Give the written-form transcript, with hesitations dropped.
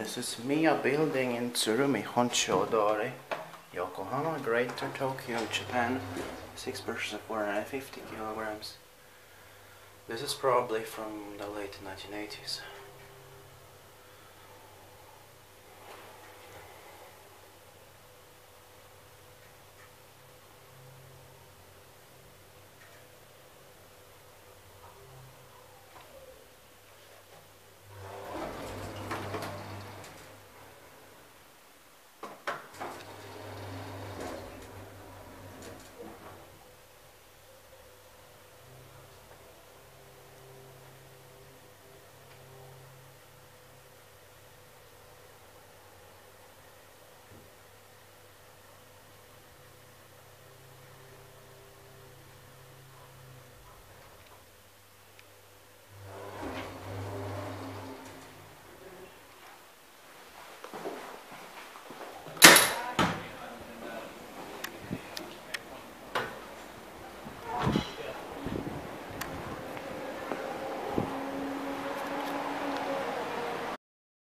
This is Mia building in Tsurumi Honsho Dori, Yokohama, Greater Tokyo, Japan. 6 persons, 450 kilograms. This is probably from the late 1980s.